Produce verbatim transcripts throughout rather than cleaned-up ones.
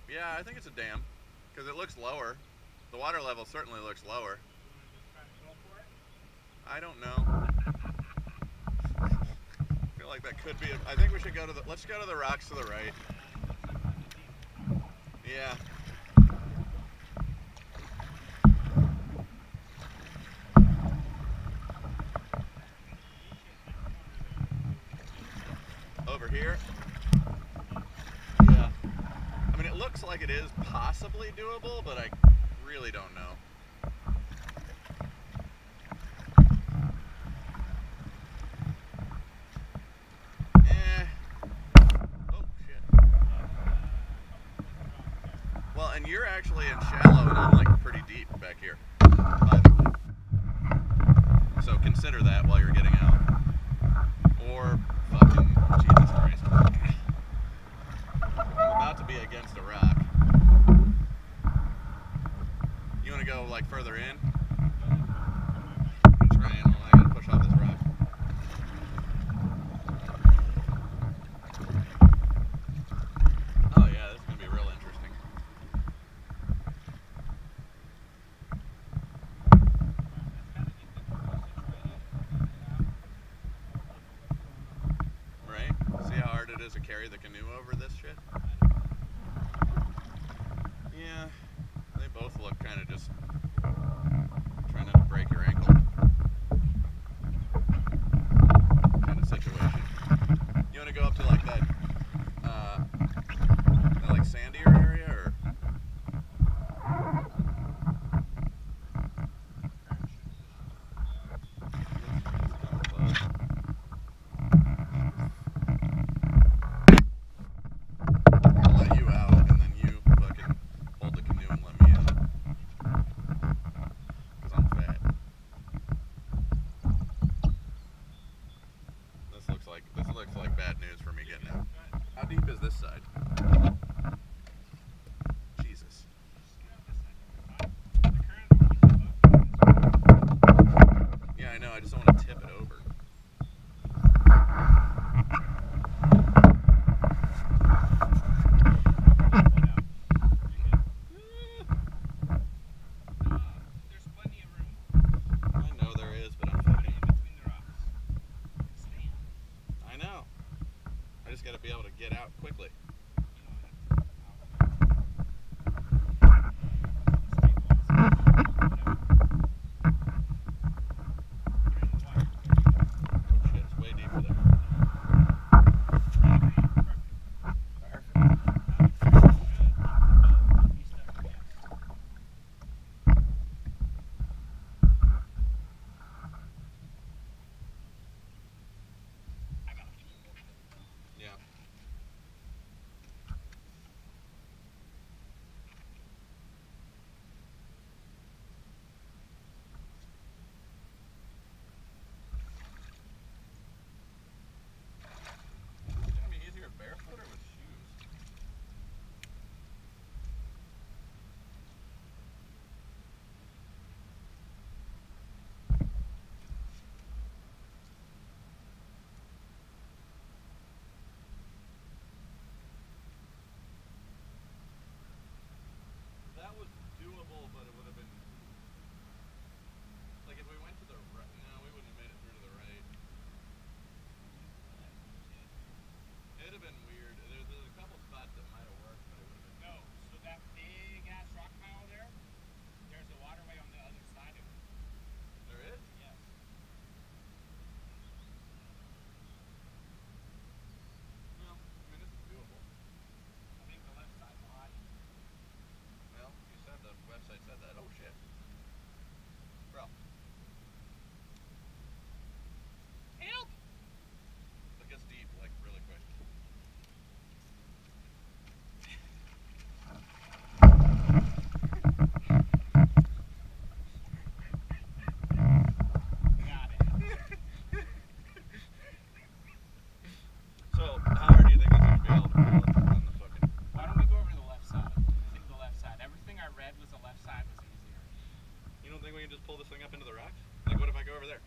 Yeah, I think it's a dam, because it looks lower. The water level certainly looks lower. I don't know. I feel like that could be. A, I think we should go to the. Let's go to the rocks to the right. Yeah. Over here. Yeah. I mean, it looks like it is possibly doable, but I really don't know. Eh. Oh, shit. Well, and you're actually in shallow, and I'm like pretty deep back here, by the way. So consider that while you're getting out. Or fucking Jesus Christ. I'm about to be against a rock. You want to go like further in? I'm trying. I gotta push off this rock. Oh yeah, this is gonna be real interesting. Right? See how hard it is to carry the canoe over this shit? Yeah, they both look kind of just trying not to break your ankle kind of situation. You want to go up to like that, uh, that like sandier area, or? I'll let you out, and then you fucking hold the canoe and let me in. Because I'm fat. This looks like this looks like bad news for me getting out. How deep is this side? Jesus. Yeah, I know. I just don't want to tip it over. I just got to be able to get out quickly. Shit, it's way deeper there. Yeah. It's gonna be easier barefoot or with shoes? That was doable, but it would have been like if we went to the right. No, we wouldn't have made it through to the right. It'd have been weird. There's, there's a couple spots that might have worked, but it would have been. No, so that big ass rock pile there, there's a waterway on the other side of it. There is? Yes. Well, I mean, this is doable. I think the left side's a lot easier. Well, you said the website said that. Oh shit. Bro. Help! It gets deep, like, really quick. Got it. So, how hard do you think this is going to be able to pull it on the fucking... Why don't we go over to the left side? I think the left side. Everything I read was the left side was easier. You don't think we can just pull this thing up into the rocks? Like, what if I go over there?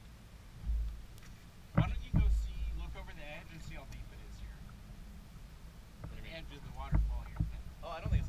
Why don't you go see, look over the edge and see how deep it is here? What do you The mean? edge of the waterfall here. Oh, I don't think it's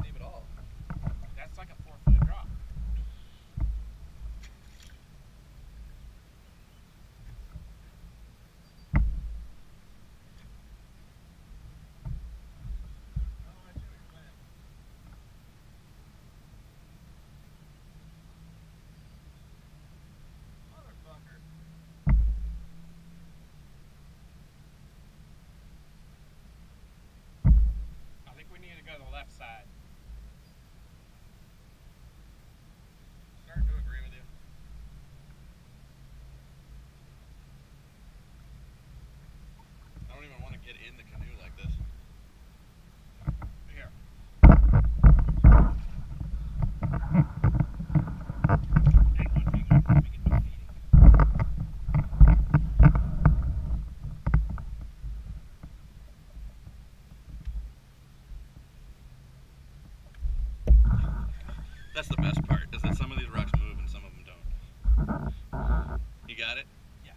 That's the best part, is that some of these rocks move and some of them don't. You got it? Yeah.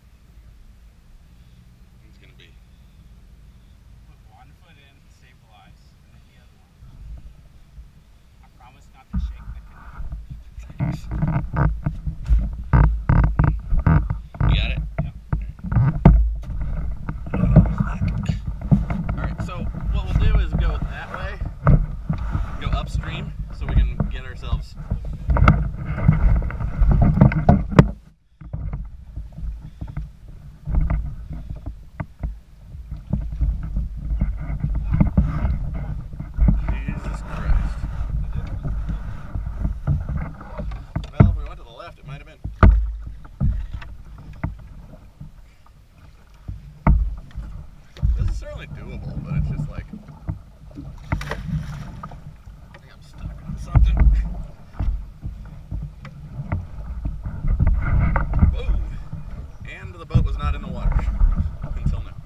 It's gonna be. Put one foot in, stabilize, and then the other one. I promise not to shake the canoe. Thanks. You got it? Yep. Alright, so what we'll do is go that way, go upstream, so we can get ourselves. Jesus Christ. Well, if we went to the left, it might have been. This is certainly doable, but it's just like. I think I'm stuck on something. Whoa! And the boat was not in the water until now.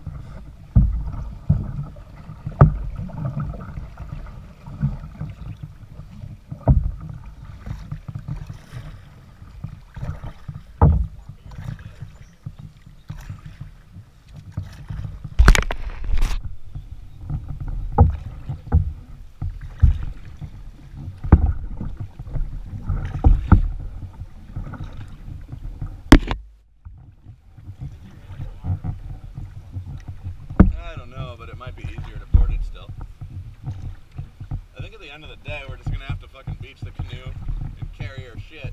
I don't know, but it might be easier to portage still. I think at the end of the day, we're just gonna have to fucking beach the canoe and carry our shit.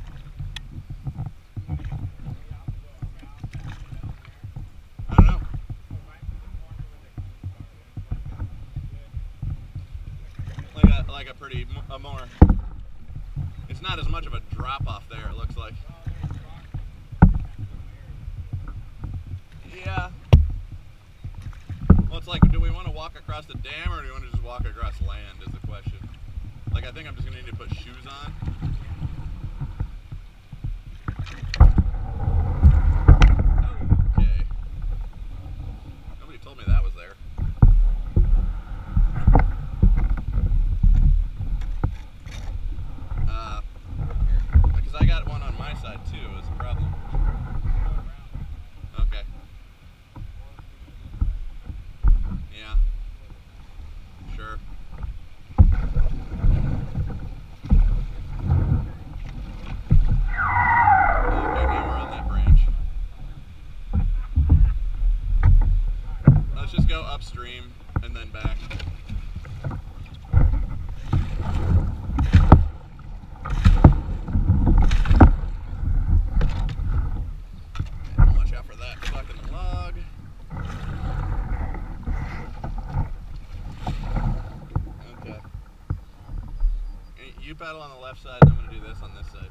I don't know. Like a, like a pretty, a more, it's not as much of a drop off there, it looks like. Yeah. Well, it's like, do we want to walk across the dam or do we want to just walk across land is the question. Like, I think I'm just going to need to put shoes on. Okay. Nobody told me that was there. Uh, because I got one on my side too, is the problem. Okay. Yeah. Sure. Okay, now we're on that branch. Let's just go upstream and then back. Watch out for that fucking log. Okay. You paddle on the left side, and I'm going to do this on this side.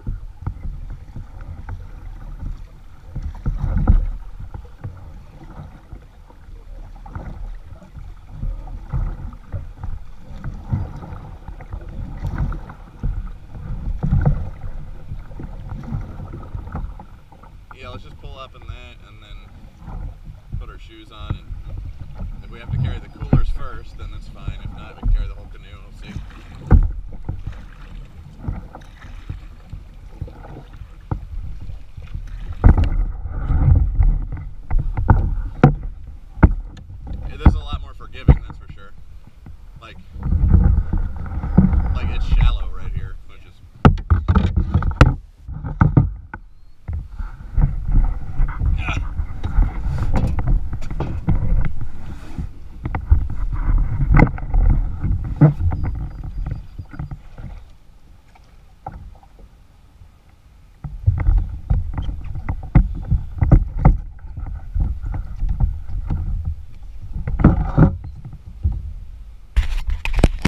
Yeah, let's just pull up in that and then put our shoes on. And if we have to carry the coolers first, then that's fine. If not, we can carry the whole canoe. We'll see.